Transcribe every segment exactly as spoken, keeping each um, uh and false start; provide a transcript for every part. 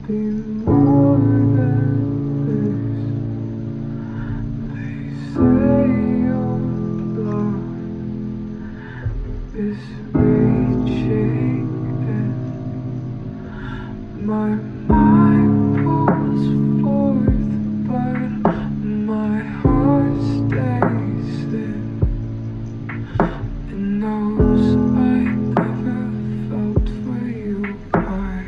be more than this. They say your love is reaching in. My mind pulls forth, but my heart stays in. It knows I never felt for you. I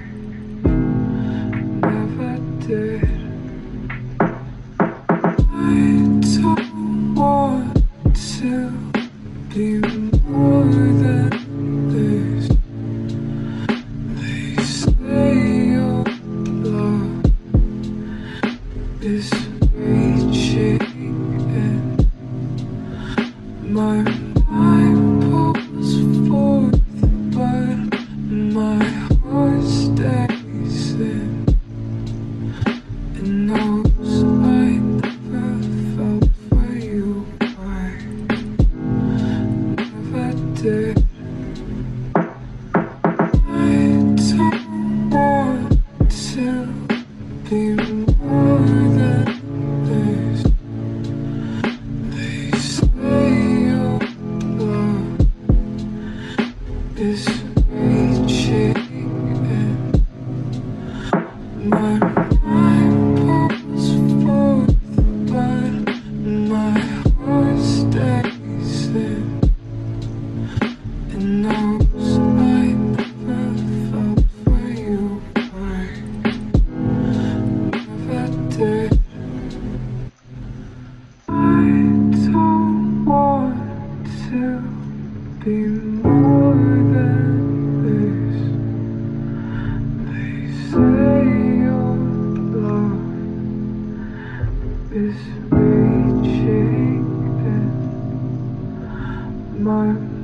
never did. I don't want to be more than this. They say your love is reaching in. My mind pulls forth, but my heart stays in. It knows I never felt for you. I never did. I don't want to be more than this. They say your love is reaching in. My mind pulls forth, but my heart stays in. It knows I never felt for you. I never did. I don't want to be more than this. They say your love is reaching in. My